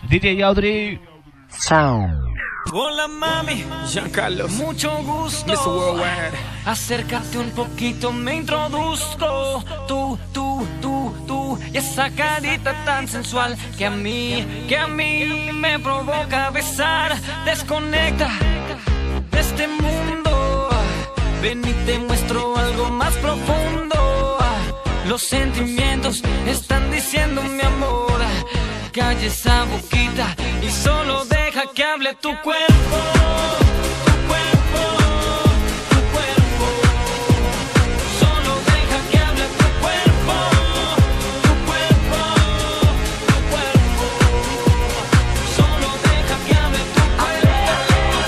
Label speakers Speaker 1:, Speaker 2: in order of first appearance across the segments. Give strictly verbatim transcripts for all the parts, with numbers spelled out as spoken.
Speaker 1: D J Audrey.
Speaker 2: Sound.
Speaker 3: Hola mami,
Speaker 4: Giancarlo,
Speaker 3: mucho gusto.
Speaker 4: mister Worldwide.
Speaker 3: Acércate un poquito, me introduzco. Tú, tú, tú, tú. Y esa carita tan sensual que a mí, que a mí me provoca besar. Desconecta de este mundo. Ven y te muestro algo más profundo. Los sentimientos están diciendo mi amor. Calla esa boquita y solo deja que hable tu cuerpo. Tu cuerpo, tu cuerpo. Solo deja que hable tu cuerpo. Tu cuerpo, tu cuerpo. Solo deja que hable tu cuerpo.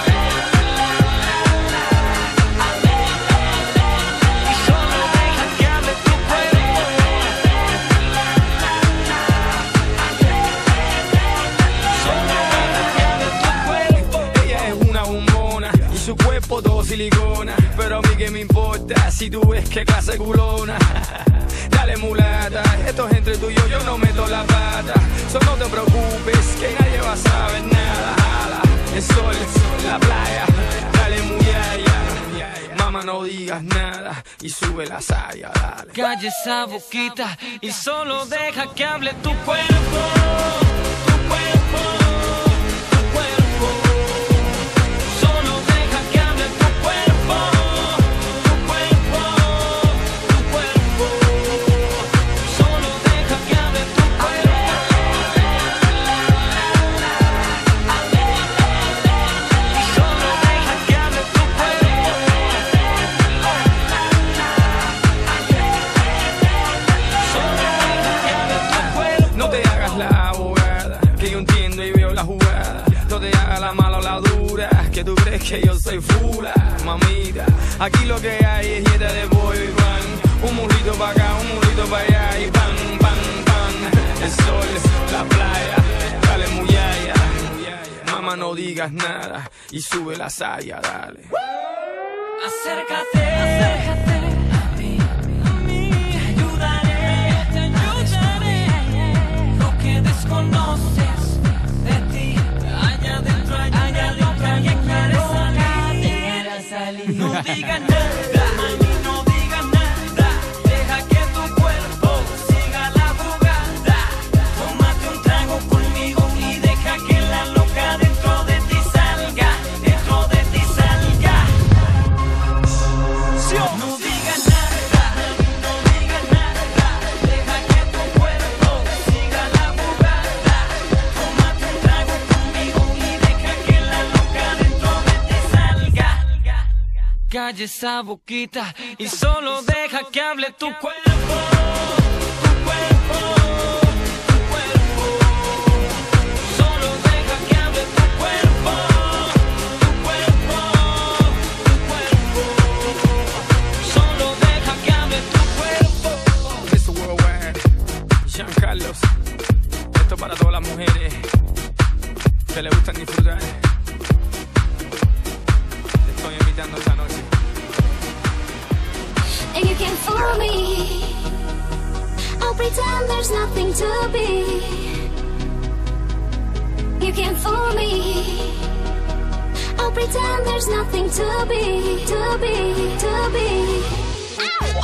Speaker 3: Y solo deja que hable tu cuerpo.
Speaker 4: Su cuerpo todo silicona, pero a mí que me importa si tú ves qué clase culona. Dale mulata, esto es entre tú y yo, yo no meto la pata. Solo no te preocupes, que nadie va a saber nada. Jala, el sol, la playa, dale muyaya. Mamá no digas nada y sube la saya, dale.
Speaker 3: Calla esa boquita y solo deja que hable tu cuerpo. Tu cuerpo.
Speaker 4: Que tú crees que yo soy fula, mamita. Aquí lo que hay es dieta de boy band. Un murrito pa' acá, un murrito pa' allá y pan, pan, pan. El sol, la playa, dale muyaya. Mamá no digas nada y sube la saya, dale.
Speaker 3: Acércate, acércate a mí, a mí. Te ayudaré, te ayudaré. Lo que desconoces de ti, allá adentro, allá adentro. No digas nada, mami, no digas nada. Deja que tu cuerpo siga la jugada. Tómate un trago conmigo y deja que la loca dentro de ti salga. Dentro de ti salga. No digas nada, no digas nada. Deja que tu cuerpo siga la jugada. Tómate un trago conmigo y deja que la loca dentro de ti salga. Calla esa boquita y solo deja que hable tu cuerpo. Tu cuerpo, tu cuerpo. Solo deja que hable tu cuerpo. Tu cuerpo, tu cuerpo. Solo deja que hable tu cuerpo.
Speaker 4: mister Worldwide, Giancarlo. Esto para todas las mujeres que le gustan disfrutar. Te estoy invitando esta noche.
Speaker 5: And you can't fool me. I'll pretend there's nothing to be. You can't fool me. I'll pretend there's nothing to be, to be, to be. Ow!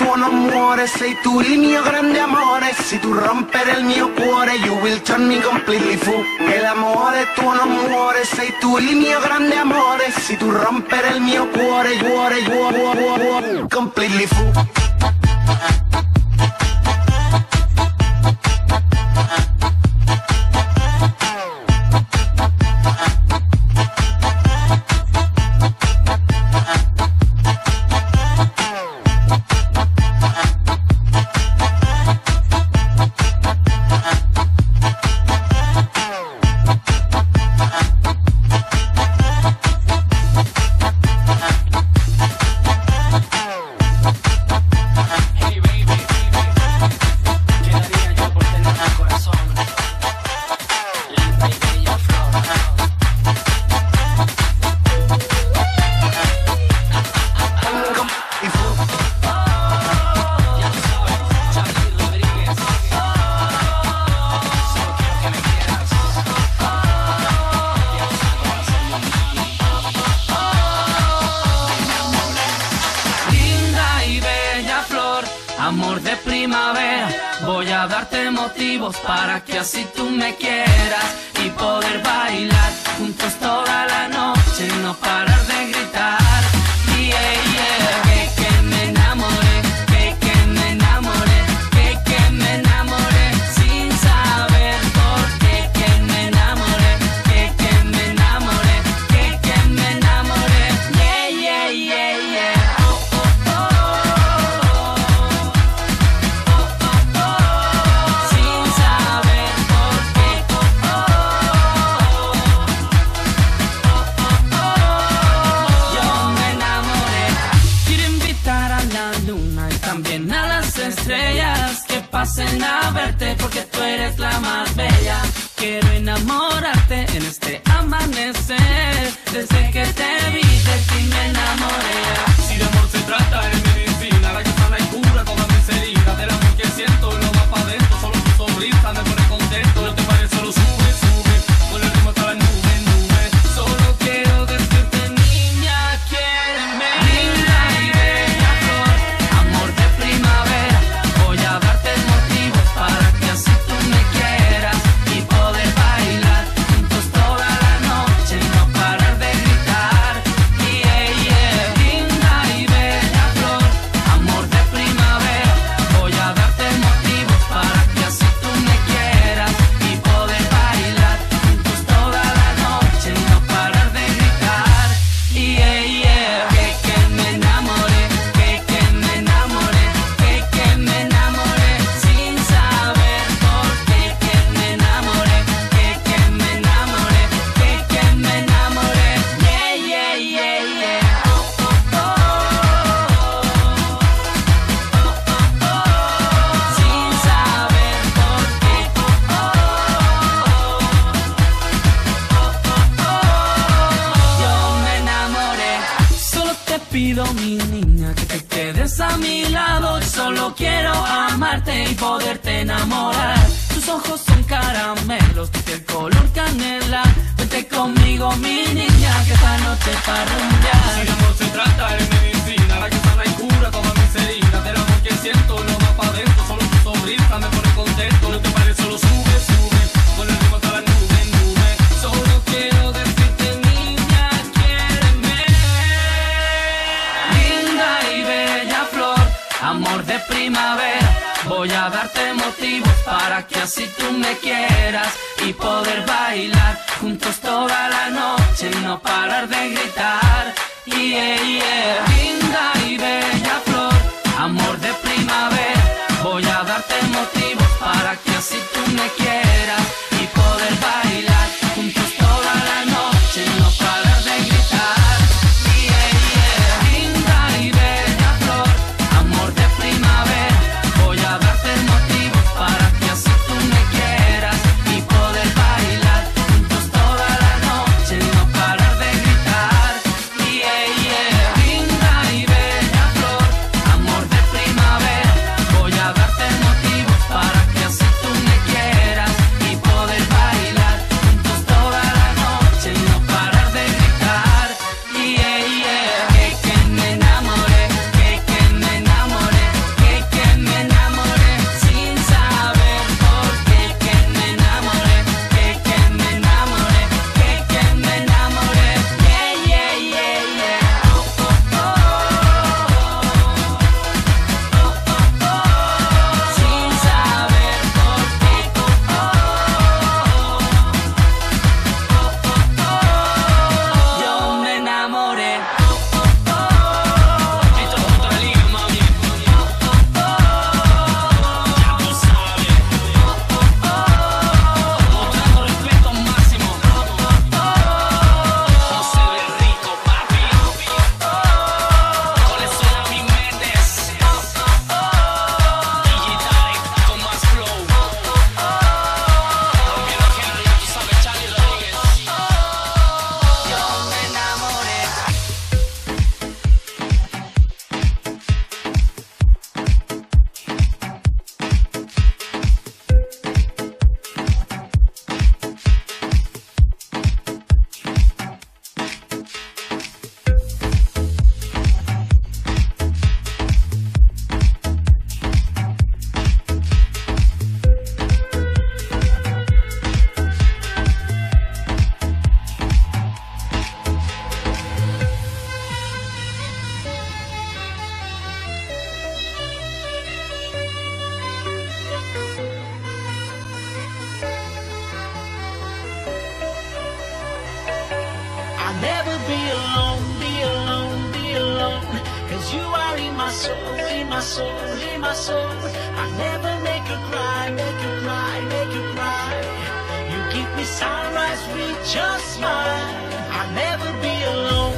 Speaker 1: tu non muore, sei tu il mio grande amore. Se tu rompere il mio cuore, you will turn me completely fool. E l'amore tuo non muore, sei tu il mio grande amore. Se tu rompere il mio cuore, cuore, cuore, cuore, cuore, completely fool.
Speaker 3: Amor de primavera, voy a darte motivos para que así tú me quieras y poder bailar juntos toda la noche y no parar de gritar. Yeah, yeah, que, que me enamoré, que, que me enamoré, que, que me enamoré sin saber por qué, que me enamoré, que, que me enamoré, que, que me enamoré. Yeah, yeah, yeah, yeah. También a las estrellas que pasen a verte porque tú eres la más bella. Quiero enamorarte en este amanecer. Desde que te vi de ti me enamoré.
Speaker 4: Si de amor se trata es medicina, la que sana y cura todas mis heridas. Del amor que siento lo va pa' dentro, solo tu sonrisa me pone contento. No te pares, solo sube, sube, con el ritmo hasta la nube, nube. Solo quiero decirte, niña, quiéreme. Linda y bella flor, amor de primavera, voy a darte motivos para que así tú me quieras y poder bailar juntos toda la noche y no parar de gritar. Yeah, yeah. Linda y bella flor, amor de primavera, voy a darte motivos para que así tú me quieras y poder bailar juntos toda la noche y no parar de gritar. Yeah, yeah. Que, que me enamoré, que, que me enamoré, que, que me enamoré sin saber por qué, que me enamoré, que, que me enamoré, que, que me enamoré. Yeah, yeah, yeah, yeah. Oh, oh, oh. Sin saber por qué. Oh, oh. Yo me enamoré. Solo te pido, mi niña, que te quedes a mi lado. Solo quiero amarte y poderte enamorar. Tus ojos son caramelos, tu piel color canela. Vente conmigo, mi niña, que esta noche para rumbear. Si de amor se trata es medicina, la que sana y cura todas mis heridas. Del amor que siento lo va pa' dentro, solo tu sonrisa me pone contento. No te pares, solo sube, sube, con el ritmo hasta la nube, nube. Solo quiero decirte, niña, quiéreme. Linda y bella flor, amor de primavera, voy a darte motivos para que así tú me quieras y poder bailar juntos toda la noche y no parar de gritar. Yeah, yeah. Linda y bella flor, amor de primavera, voy a darte motivos para que así tú me quieras y poder bailar juntos toda la noche y no parar de gritar. Yeah, yeah. Linda y bella flor, amor de primavera, voy a darte motivos para que así tú me quieras y poder bailar juntos toda la noche y no parar de gritar. Yeah, yeah. Linda y bella flor, amor de primavera, voy a darte motivos para que así tú me quieras y
Speaker 2: I'll never be alone, be alone, be alone. Cause you are in my soul, in my soul, in my soul. I'll never make you cry, make you cry, make you cry. You give me sunrise with your smile. I'll never be alone.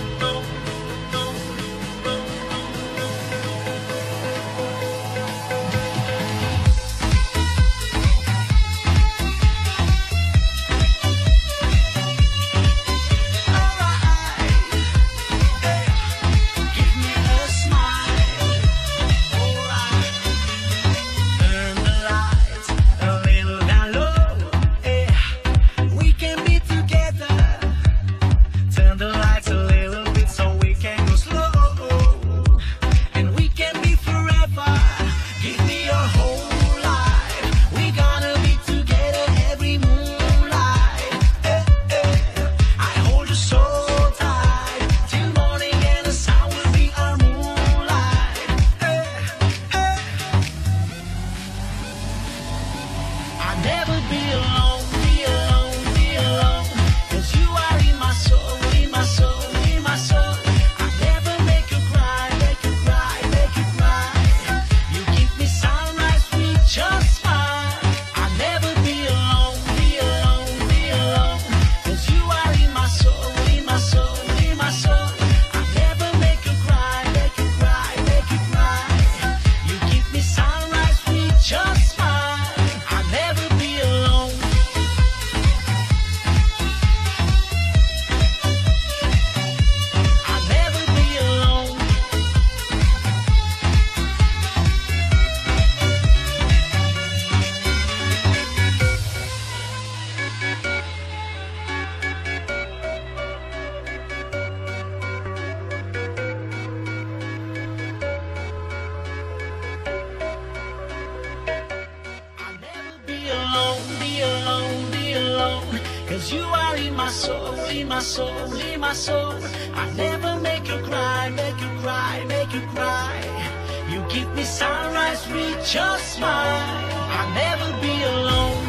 Speaker 2: Cause you are in my soul, in my soul, in my soul. I never make you cry, make you cry, make you cry. You give me sunrise with your smile. I'll never be alone.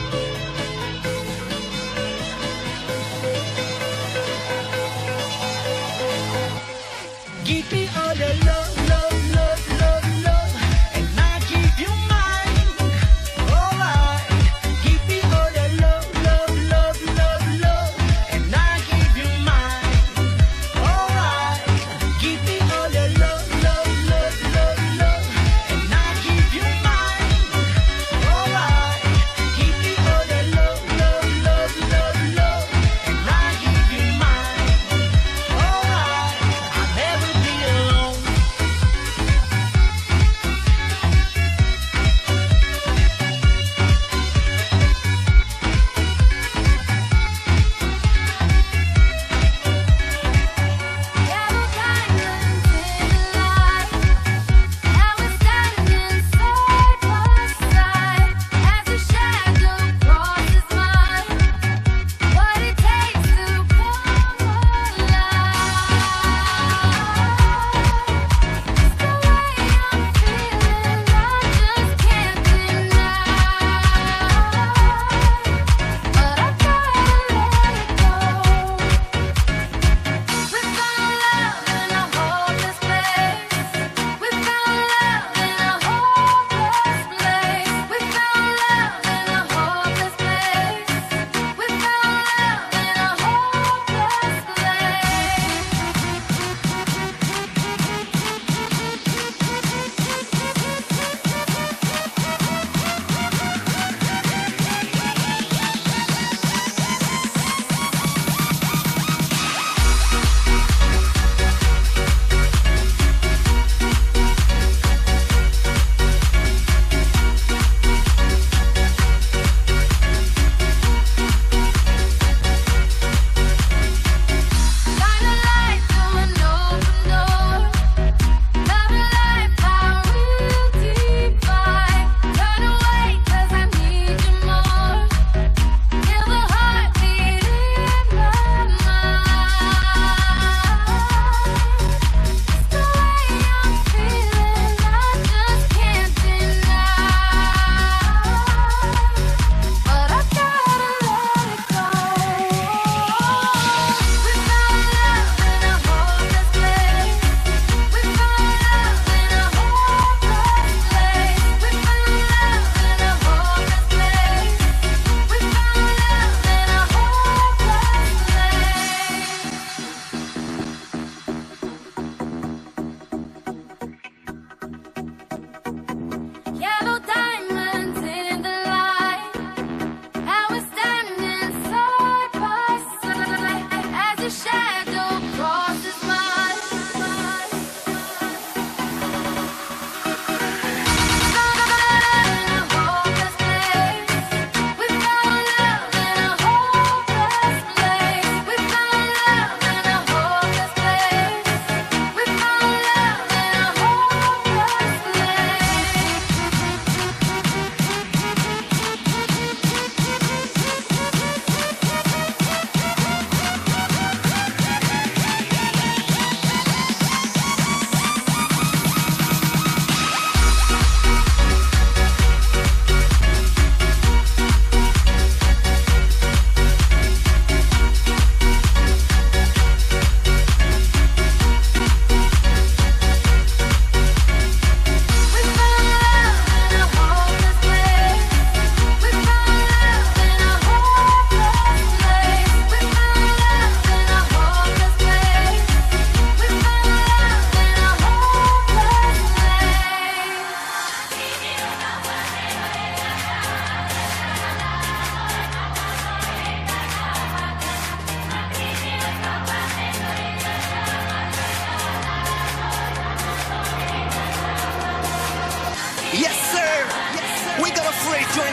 Speaker 2: Give me all the love, love, love, love, love, and I give you mine. Alright. Give me all the love, love, love, love, love, and I give you mine. Alright. Give me all the love, love, love, love, love, and I give you mine. Alright.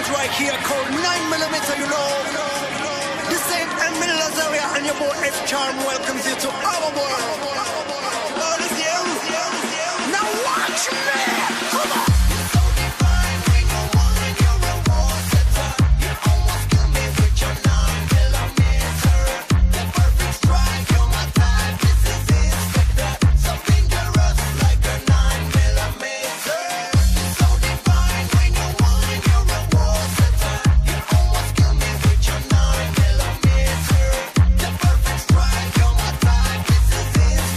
Speaker 6: sounds right here called nine millimeter, you know. The same Emil Lazaria and your boy F-Charm welcomes you to our world. Oh, this is you. Now watch me. Come on.
Speaker 7: This is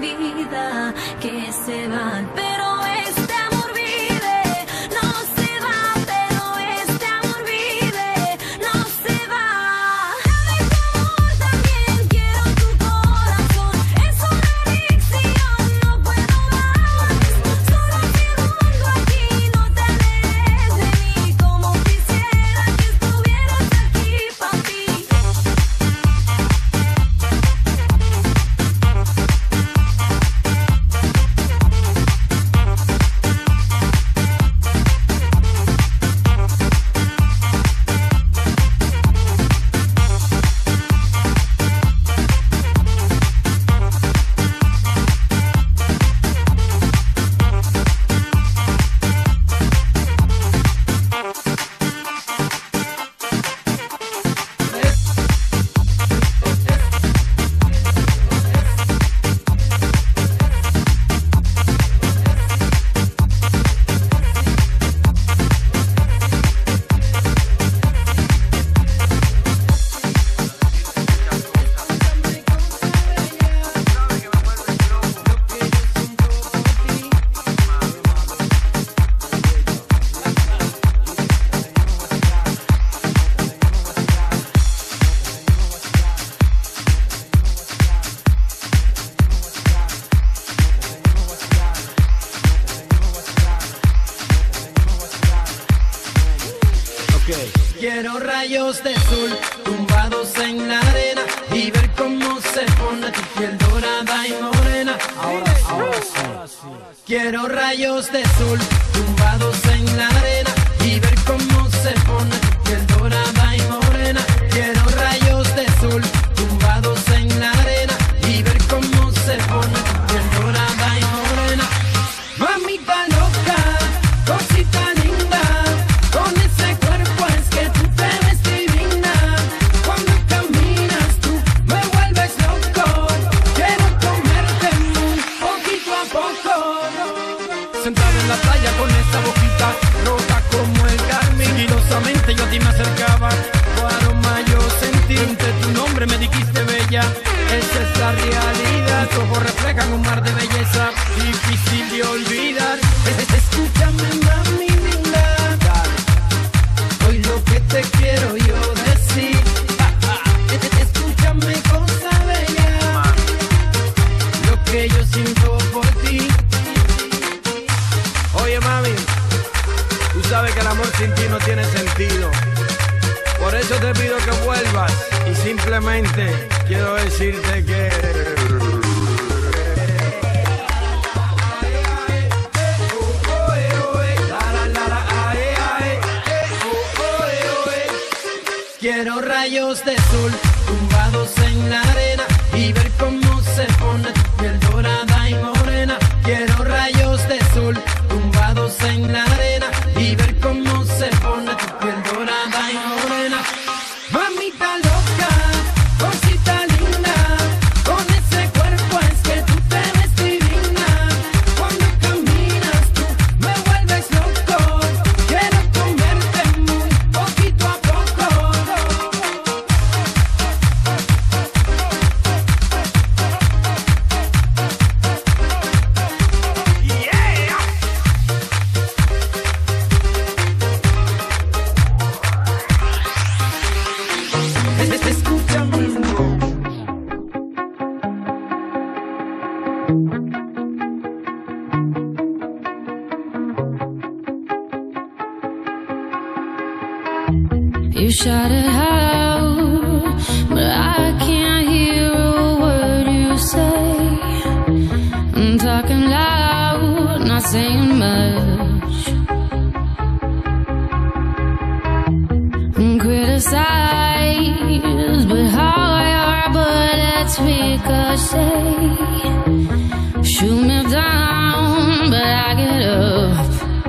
Speaker 5: vida que se van, pero este amor vive, no se va, pero este amor vive, no se va. Dame tu amor, también quiero tu corazón, es una adicción, no puedo más. Solo segundo aquí, no te alejes de mí, como quisiera que estuvieras aquí para ti.
Speaker 7: Quiero rayos de sol tumbados en la arena y ver cómo se pone tu piel dorada y morena. Ahora sí, ahora sí. Quiero rayos de sol tumbados en la arena y ver cómo se pone tu piel dorada y morena. Quiero rayos de sol tumbados en la arena y ver cómo se pone tu piel dorada y morena. Mamita loca, cosita linda, con ese cuerpo es que tú te ves divina. Cuando caminas tú me vuelves loco, quiero comerte muy poquito a poco.
Speaker 4: Sentado en la playa con esa boquita roja como el carmín, sigilosamente yo a ti me acercaba, tu aroma yo sentí, entre tu nombre me dijiste bella, esa es la realidad, tus ojos reflejan un mar de belleza, difícil de olvidar.
Speaker 7: Escúchame mami linda, hoy lo que te quiero yo decir. Escúchame cosa bella, lo que yo siento por ti.
Speaker 4: Oye mami, tú sabes que el amor sin ti no tiene sentido, por eso te pido que vuelvas y simplemente quiero decirte que
Speaker 7: quiero rayos de sol tumbados en la arena y ver cómo se pone tu piel dorada y morena. Quiero rayos de sol tumbados en la arena y ver cómo se pone tu piel dorada y morena. Mamita loca, cosita linda, con ese cuerpo es que tú te ves divina. Cuando caminas tú me vuelves loco, quiero comerte muy poquito a poco.
Speaker 5: You shout it out, but I can't hear a word you say. I'm talking loud, not saying much. Criticize, but how your bullets ricochet. Shoot me down, but I get up.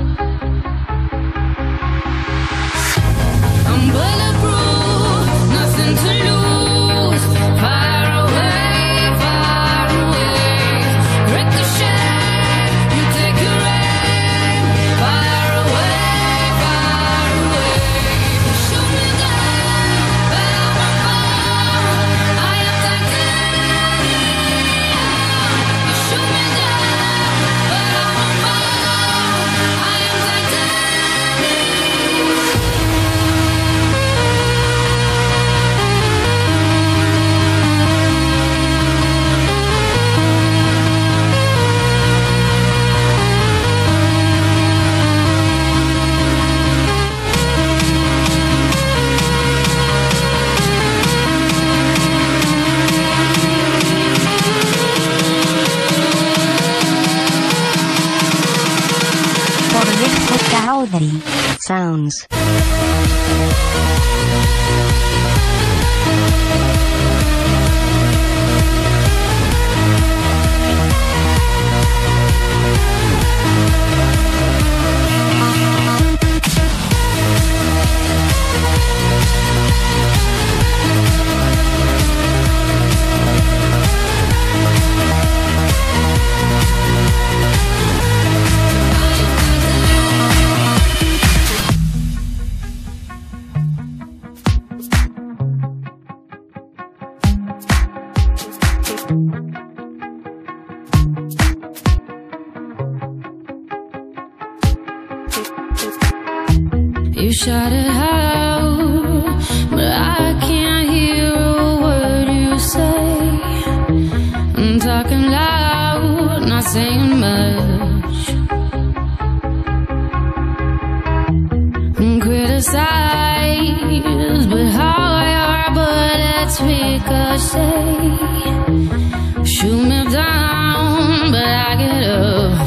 Speaker 5: I'm bulletproof, nothing to lose. Far away, far away. Ricochet, you take your aim. Far away, far away. Shoot me down, but I won't fall. I am titanium.
Speaker 8: sounds.
Speaker 5: You shout it out, but I can't hear a word you say. I'm talking loud, not saying much. Criticize, but how your bullets ricochet. Shoot me down, but I get up.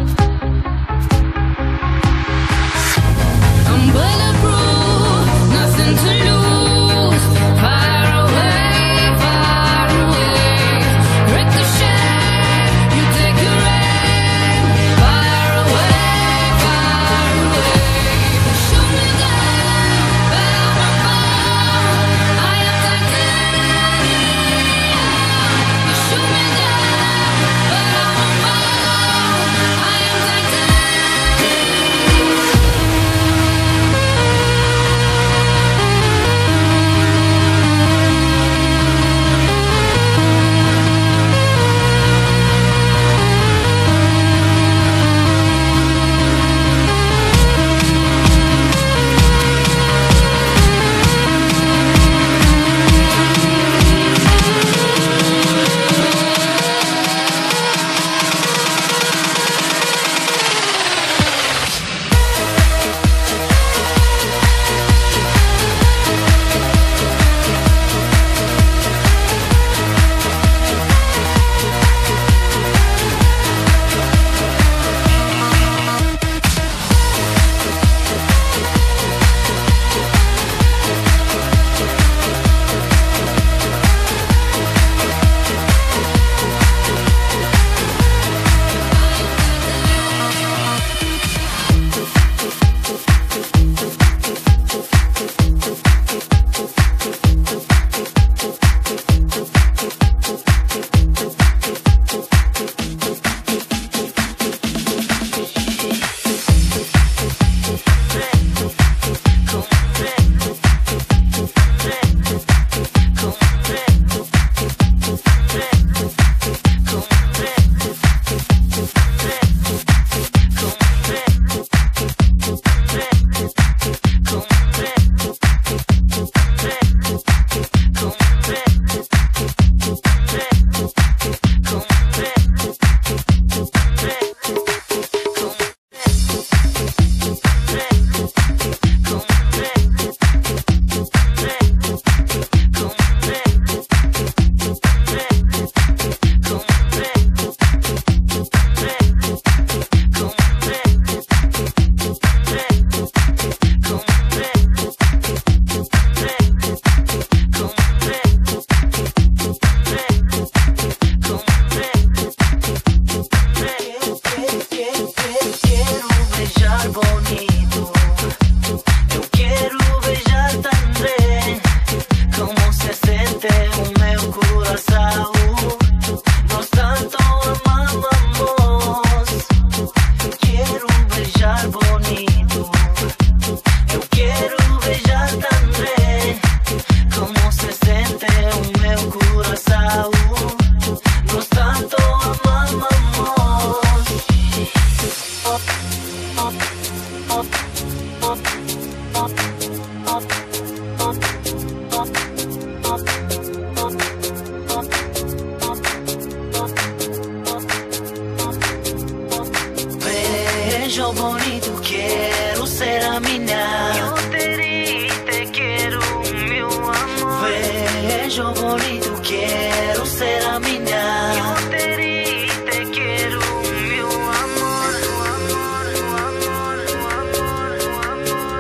Speaker 2: bello, bonito, quiero ser a mina. Yo te di, te quiero, mi amor. Bello, bonito, quiero ser a mina. Yo te di, te quiero, mi amor. Amor, amor, amor, amor.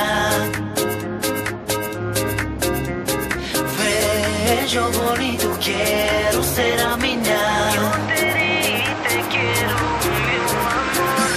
Speaker 2: Bello, bonito, quiero ser a mi nada. Yo te di, te quiero, mi amor.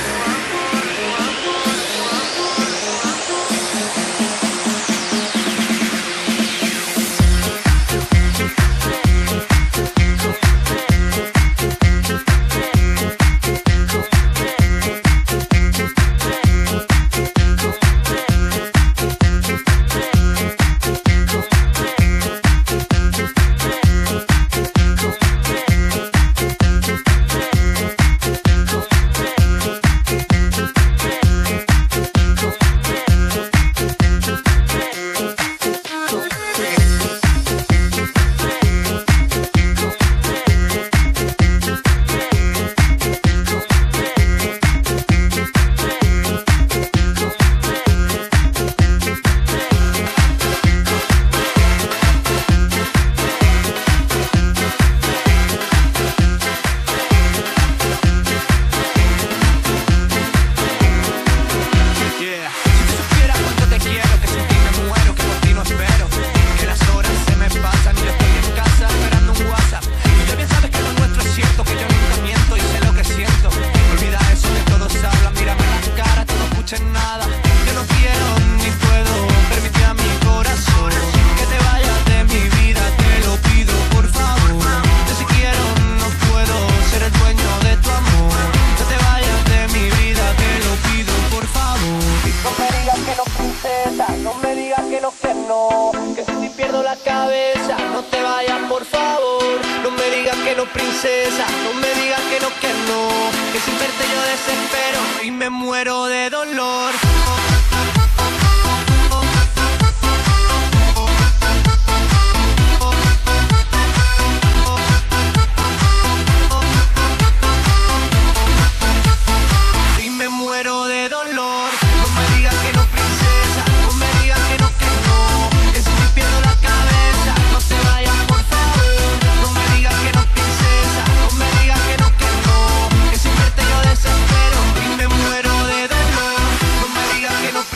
Speaker 8: Princesa, no me digas que no, que no, que sin verte yo desespero y me muero de dolor. Y me muero de dolor. No me digas que no, princesa, no me digas que no, que no, que si me pierdo la cabeza, no te vayas por favor. No me digas que no, princesa, no me digas que no, que no, que sin verte yo desespero y me muero de dolor. No me digas que no.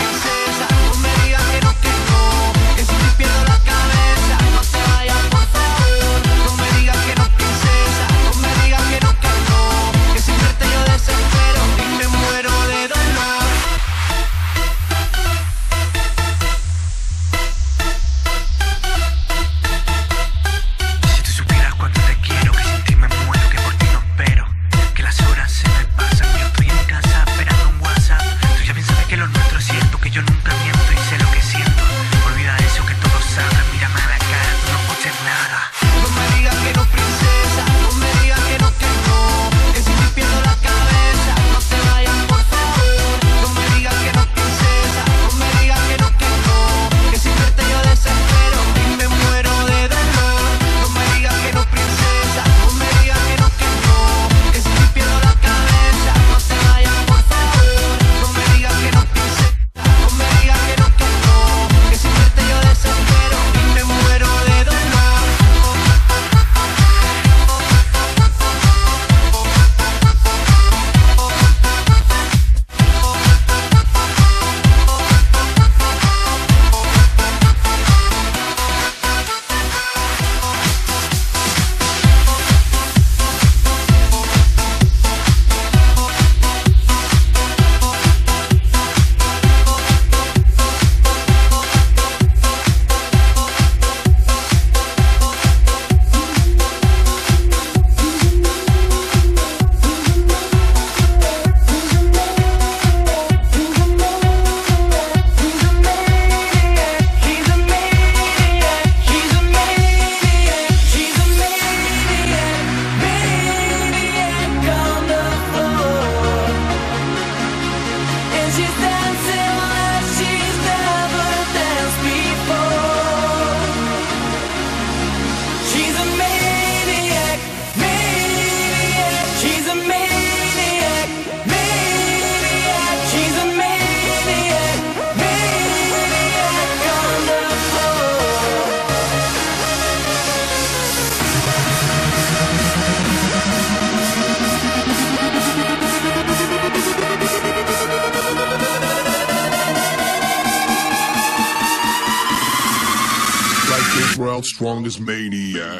Speaker 9: World's strongest maniac.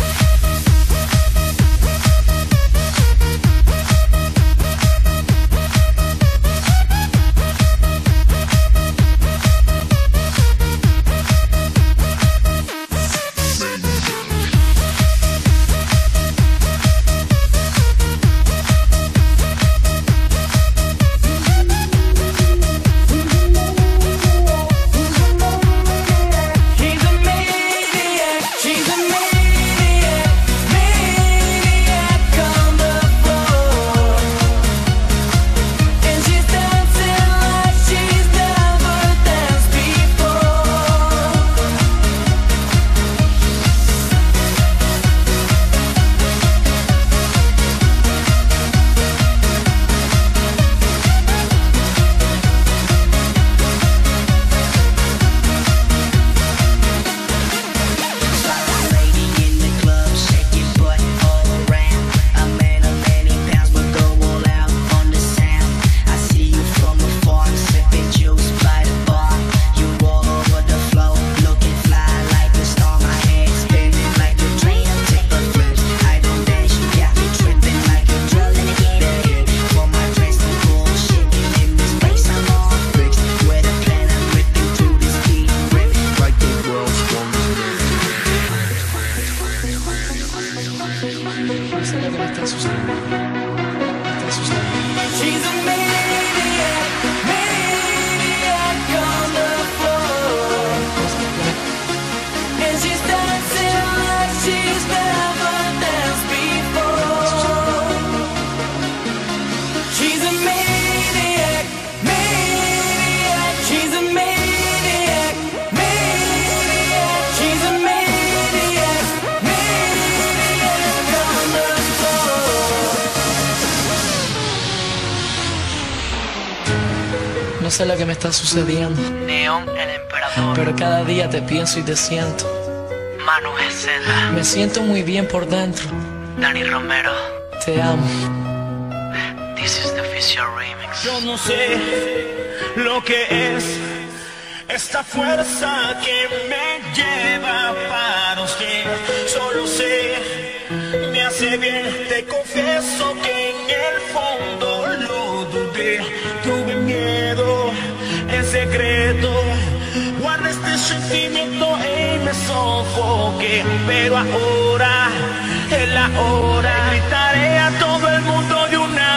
Speaker 10: No sé lo que me está sucediendo.
Speaker 11: Neon, el emperador.
Speaker 10: Pero cada día te pienso y te siento.
Speaker 11: Manu Gesela.
Speaker 10: Me siento muy bien por dentro.
Speaker 11: Dani Romero.
Speaker 10: Te amo.
Speaker 11: This is the official remix.
Speaker 12: Yo no sé lo que es esta fuerza que me lleva para usted. Solo sé, me hace bien. Te confieso que en el fondo lo dudé. Tuve miedo, en secreto. Guardé este sentimiento y me sofoqué. Pero ahora es la hora. Gritaré a todo el mundo de una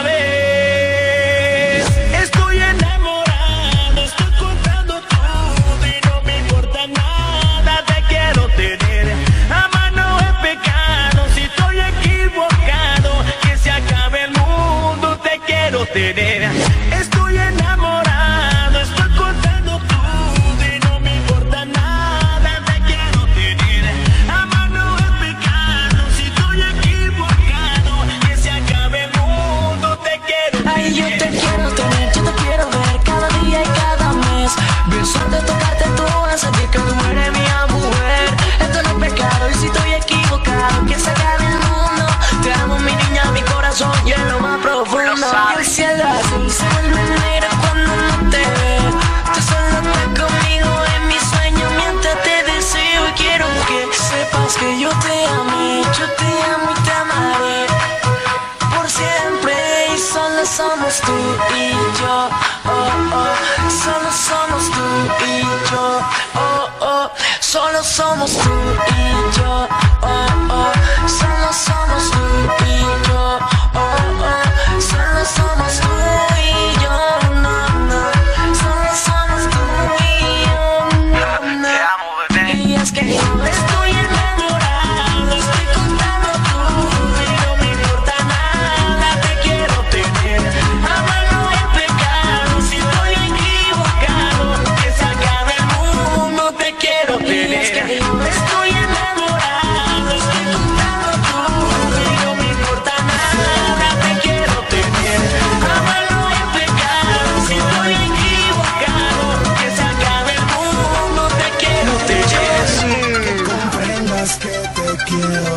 Speaker 12: vez. Estoy enamorado, estoy contando todo y no me importa nada. Te quiero tener. Amar no es pecado. Si estoy equivocado, que se acabe el mundo. Te quiero tener. Estoy enamorado, estoy contando todo y no me importa nada. Te quiero tener. Amar no es pecado. Si estoy equivocado, que se acabe el mundo. Te quiero tener.
Speaker 10: Ay, yo te quiero tener, yo te quiero ver cada día y cada mes. Besarte, tocarte, tú vas a sentir que tú eres mi mujer. Esto no es pecado y si estoy equivocado, que se acabe el mundo. Te amo, mi niña, mi corazón y en lo más profundo. El cielo azul se vuelve negro cuando no te veo. Tú solo estás conmigo en mis sueños mientras te deseo. Y quiero que sepas que yo te amé, yo te amo y te amaré por siempre. Y solo somos tú y yo, oh, oh. Solo somos tú y yo, oh, oh. Solo somos tú y yo, oh, oh. Solo somos tú y yo, oh, oh. Solo somos tú y yo, no, no. Solo somos tú y yo, no, no.
Speaker 11: Te amo, bebé.
Speaker 10: Y es que yo estoy enamorado, estoy contando todo y no me importa nada. Te quiero tener. Amar no es pecado. Si estoy equivocado, que se acabe el mundo. Te quiero tener. Y es que yo estoy enamorado, estoy contando todo y no me importa nada. Te quiero tener. Amar no es pecado. Si estoy equivocado, que se acabe el mundo. Te quiero tener.
Speaker 1: Que comprendas que te quiero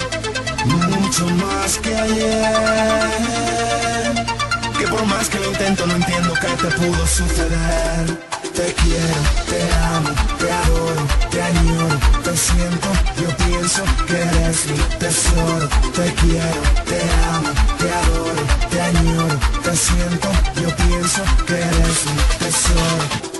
Speaker 1: mucho más que ayer. Que por más que lo intento no entiendo qué te pudo suceder. Te quiero. te amo, te adoro, te añoro, te siento, yo pienso que eres mi tesoro. Te quiero, te amo, te adoro, te añoro, te siento, yo pienso que eres mi tesoro.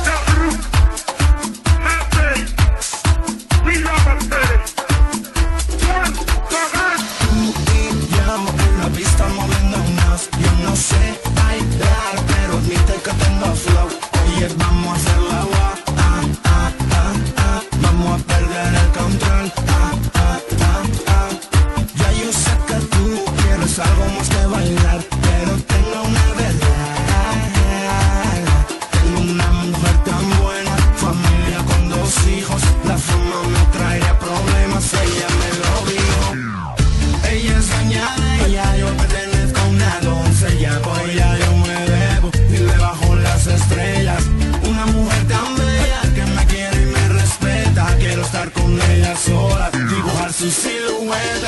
Speaker 1: Yo no sé bailar, pero admite que tengo flow. Oye, vamos a hacer la gua, ah, ah, ah, ah. Vamos a perder el control, ah, ah, ah, ah. Ya yo sé que tú quieres algo más que bailar, pero tengo una verdad. Tengo una mujer tan buena, familia con dos hijos. La fama me traería problemas, ella me lo dijo. Ella es dañada, ella yo pertenezco a una doncella. Por ella yo me bebo y le bajo las estrellas. Una mujer tan bella que me quiere y me respeta. Quiero estar con ella sola, dibujar su silueta.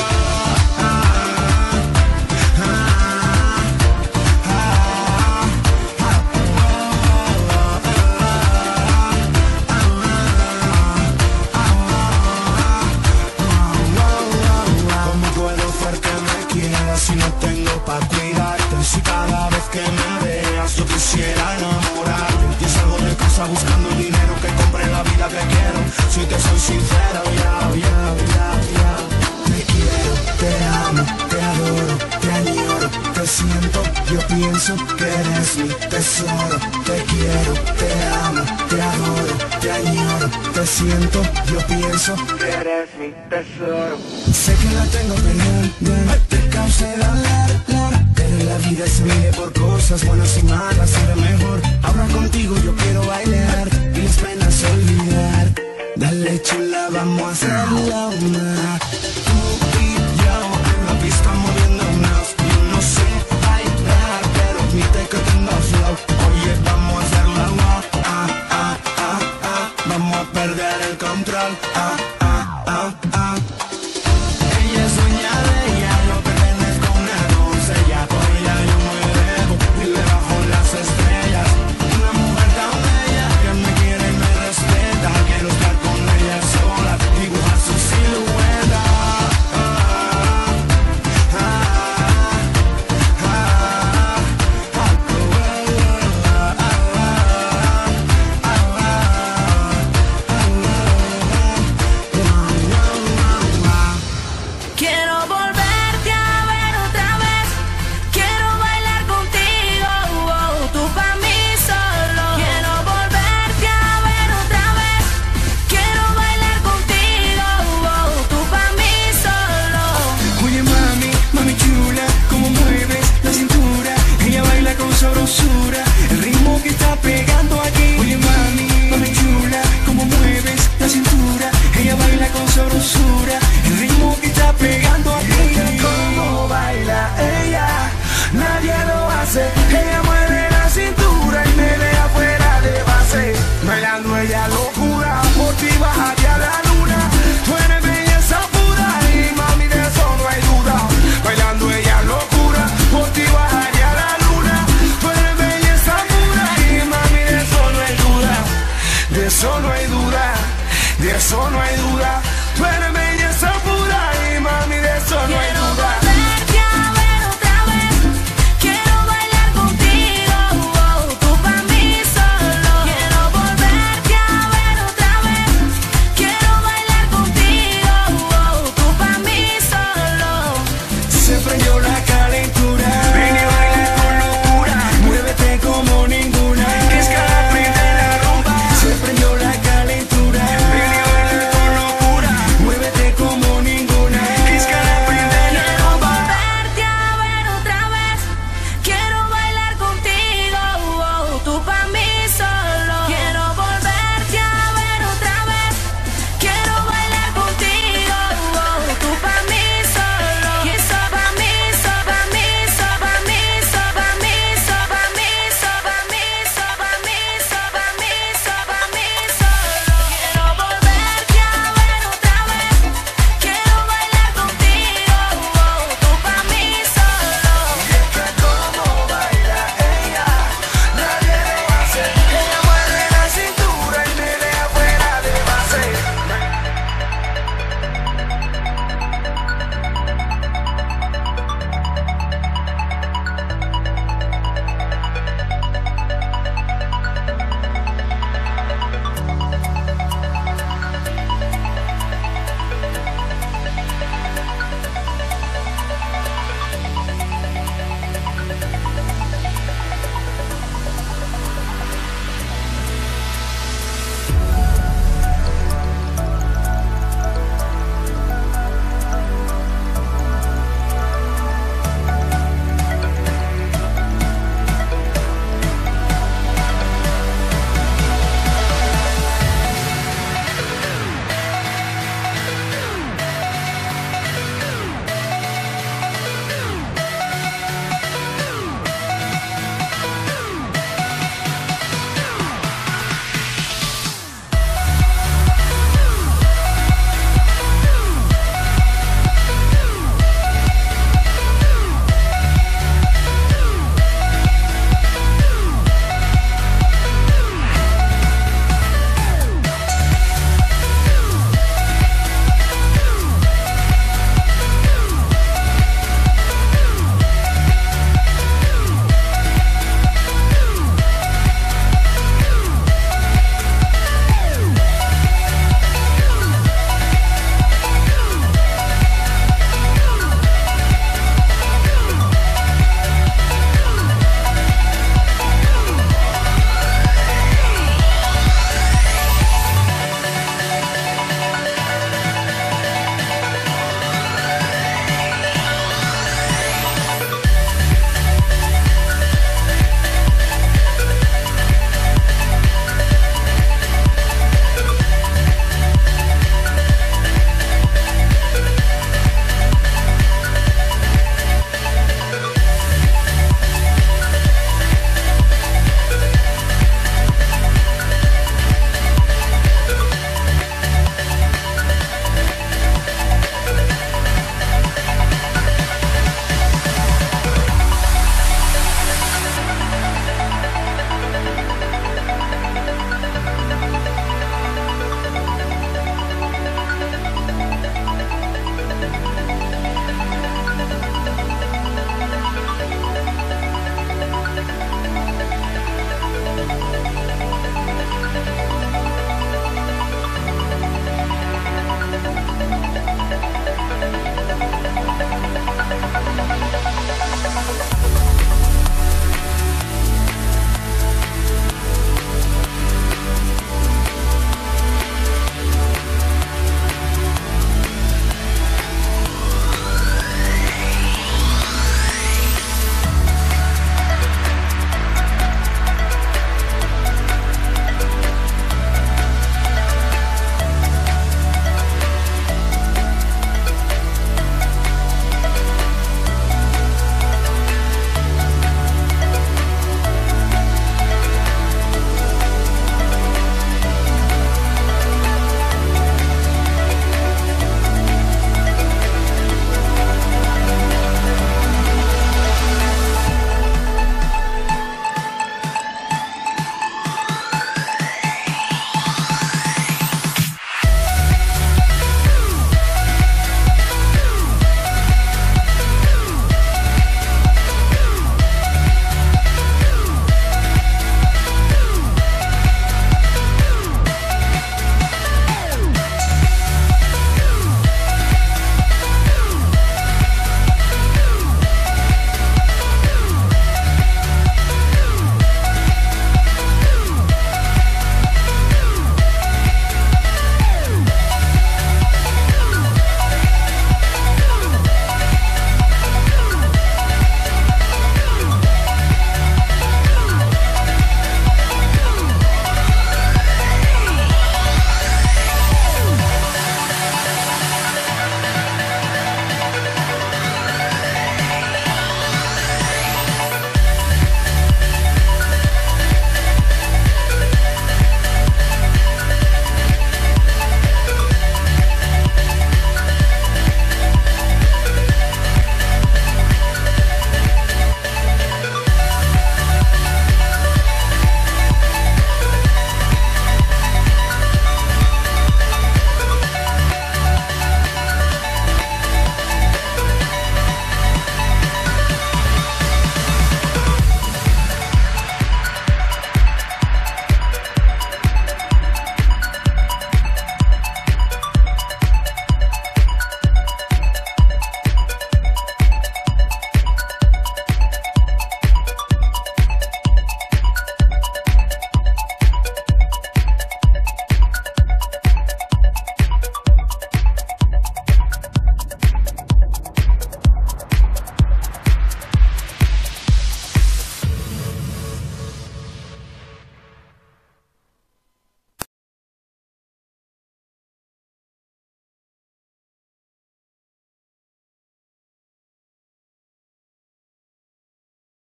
Speaker 1: Si no tengo pa' cuidarte, si cada vez que me veas yo quisiera enamorarte. Yo salgo de casa buscando el dinero que compre la vida que quiero. Si te soy sincero, ya, ya, ya, ya. Te quiero, te amo, te adoro, te añoro, te siento, yo pienso que eres mi tesoro. Te quiero, te amo, te adoro, te añoro, te siento, yo pienso que eres mi tesoro. Sé que la tengo pendiente, te causé dolor, pero la vida se mide por cosas buenas y malas, será mejor. Ahora contigo yo quiero bailar y las penas olvidar. Dale chula, vamos a hacerla una. Tú y yo en la pista moviéndonos. Yo no sé bailar, pero admite que tengo flow. Oye, vamos a hacerla una. Ah, ah, ah, ah. Vamos a perder el control. Ah, ah, ah, ah. Ella es dueña de ella, yo pertenezco a una doncella. Por ella yo me bebo y le bajo las estrellas. Una mujer tan bella que me quiere y me respeta. Quiero estar con ella sola, dibujar su silueta. Ah, ah, ah, ah,
Speaker 5: Quiero volverte a ver otra vez. Quiero bailar contigo, oh, tú pa' mí solo. Quiero volverte a ver otra vez. Quiero bailar contigo, oh, tú pa' mí solo.
Speaker 8: Oye mami, mami chula, cómo mueves la cintura. Ella baila con sabrosura, el ritmo que está pegando aquí. Oye mami, mami chula, cómo mueves la cintura. Ella baila con sabrosura, el ritmo que está pegando aquí.
Speaker 1: Como baila ella, nadie lo hace. Ella mueve la cintura y me deja fuera de base. Bailando ella locura, por ti bajaría a la luna. Tú eres belleza pura y mami de eso no hay duda. Bailando ella locura, por ti bajaría a la luna. Tú eres belleza pura y mami de eso no hay duda. De eso no hay duda, de eso no hay duda. Tú eres